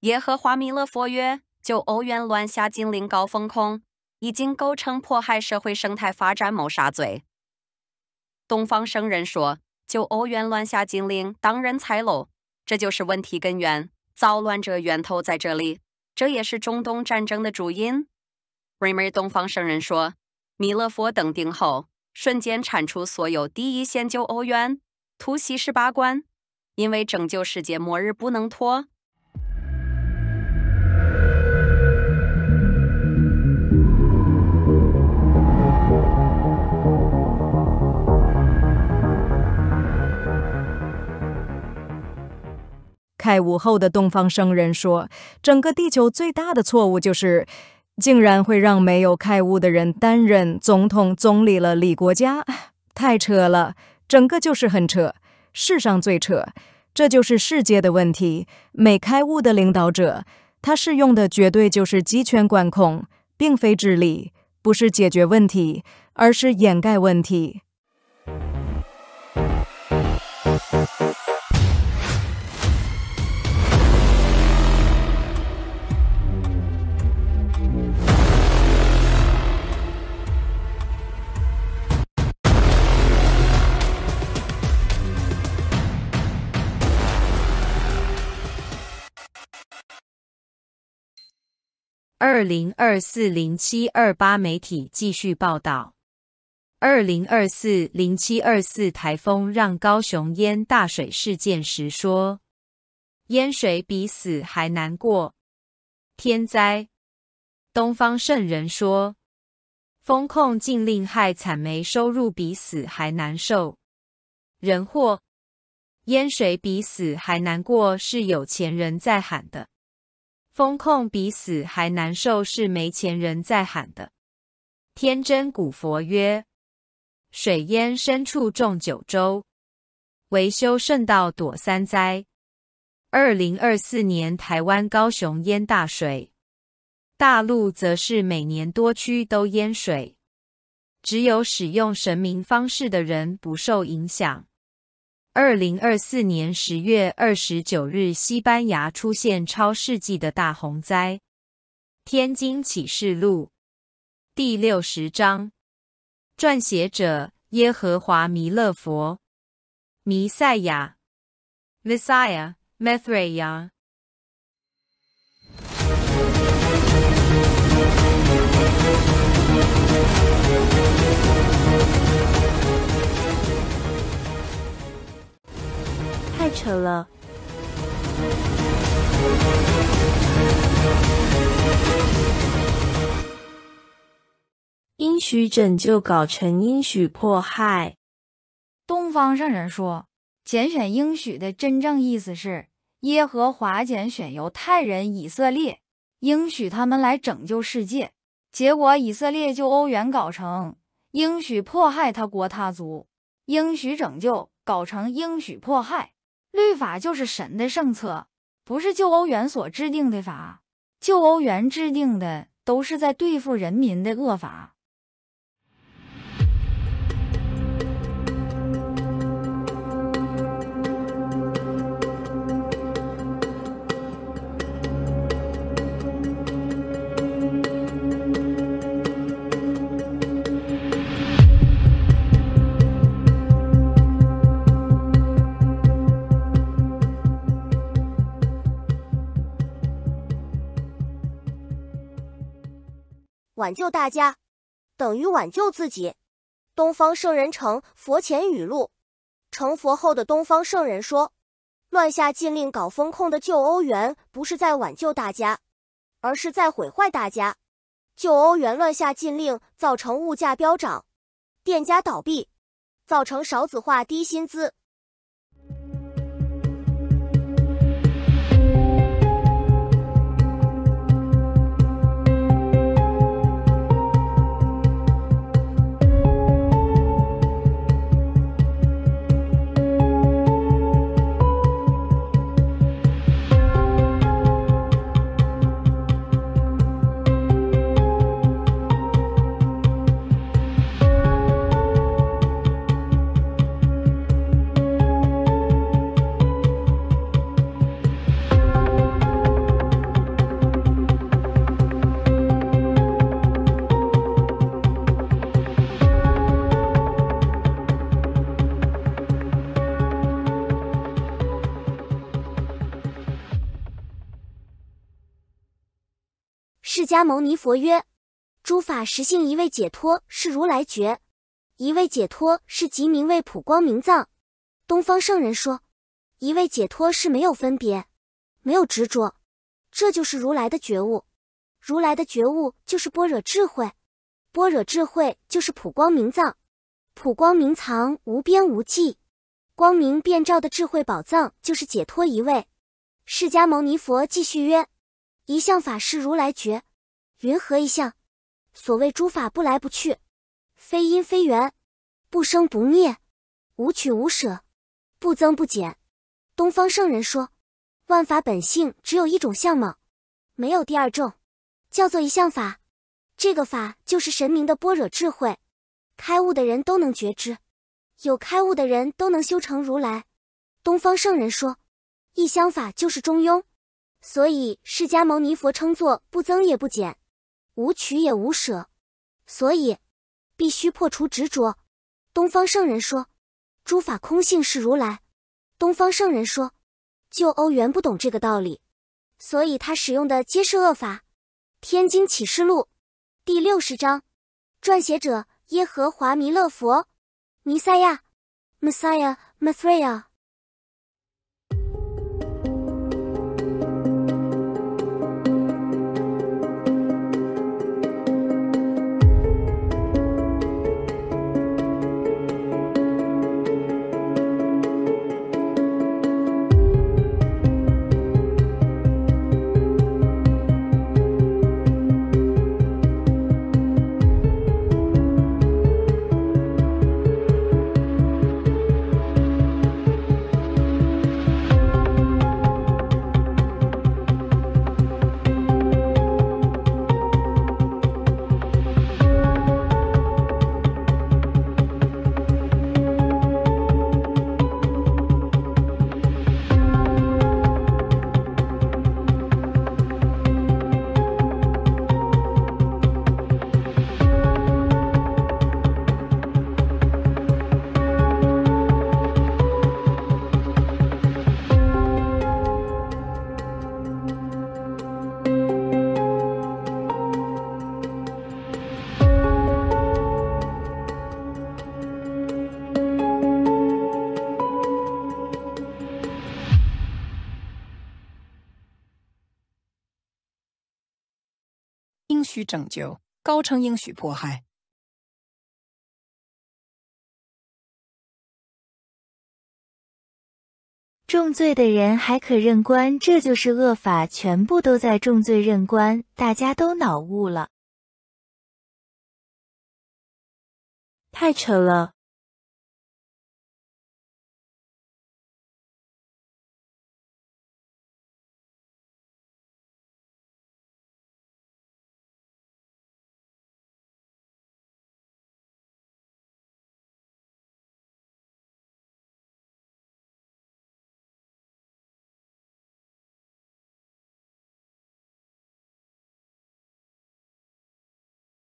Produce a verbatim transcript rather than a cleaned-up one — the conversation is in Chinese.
耶和华弥勒佛曰：就欧元乱下禁令搞风控，已经构成迫害社会生态发展谋杀罪。东方圣人说，就欧元乱下禁令当人财漏，这就是问题根源，躁乱者源头在这里，这也是中东战争的主因。瑞美东方圣人说，弥勒佛登顶后，瞬间铲除所有第一线救欧元，突袭十八关，因为拯救世界末日不能拖。 开悟后的东方圣人说，整个地球最大的错误就是竟然会让没有开悟的人担任总统总理了理国家，太扯了，整个就是很扯，世上最扯。这就是世界的问题，没开悟的领导者，他适用的绝对就是集权管控，并非治理，不是解决问题，而是掩盖问题。 二零二四零七二八媒体继续报道，二零二四零七二四台风让高雄淹大水事件时说，淹水比死还难过。天灾。东方圣人说，风控禁令害惨没收入比死还难受。人祸。淹水比死还难过是有钱人在喊的。风控比死还难受是没钱人在喊的。天真古佛曰，水淹深处种九州，维修圣道躲三灾。二零二四年台湾高雄淹大水，大陆则是每年多区都淹水，只有使用神明方式的人不受影响。二零二四年十月二十九日，西班牙出现超世纪的大洪灾。天经启示录第六十章，撰写者耶和华弥勒佛，弥赛亚 Messiah Mithraea。 太扯了。应许拯救搞成应许迫害。 东方圣人说，拣选应许的真正意思是，耶和华拣选犹太人以色列，应许他们来拯救世界。结果以色列就欧元搞成应许迫害他国他族，应许拯救搞成应许迫害。律法就是神的圣策，不是救欧元所制定的法。救欧元制定的都是在对付人民的恶法。 挽救大家，等于挽救自己。东方圣人成佛前语录。成佛后的东方圣人说，乱下禁令搞风控的救欧元不是在挽救大家，而是在毁坏大家。救欧元乱下禁令造成物价飙涨，店家倒闭，造成少子化低薪资。 释迦牟尼佛曰：诸法实性一味解脱是如来觉，一味解脱是即名为普光明藏。东方圣人说，一味解脱是没有分别，没有执着，这就是如来的觉悟。如来的觉悟就是般若智慧，般若智慧就是普光明藏，普光明藏无边无际，光明遍照的智慧宝藏就是解脱一味。释迦牟尼佛继续曰：一相法是如来觉。云何一相？所谓诸法不来不去，非因非缘，不生不灭，无取无舍，不增不减。东方圣人说，万法本性只有一种相貌，没有第二种，叫做一相法。这个法就是神明的般若智慧，开悟的人都能觉知，有开悟的人都能修成如来。东方圣人说，一相法就是中庸，所以释迦牟尼佛称作不增也不减，无取也无舍，所以必须破除执着。东方圣人说，诸法空性是如来。东方圣人说，旧欧元不懂这个道理，所以他使用的皆是恶法。天经启示录第六十章，撰写者耶和华弥勒佛，弥赛亚 Messiah Mathreya。 应许拯救，高称应许迫害。 重罪的人还可认官，这就是恶法，全部都在重罪认官，大家都脑悟了。太扯了。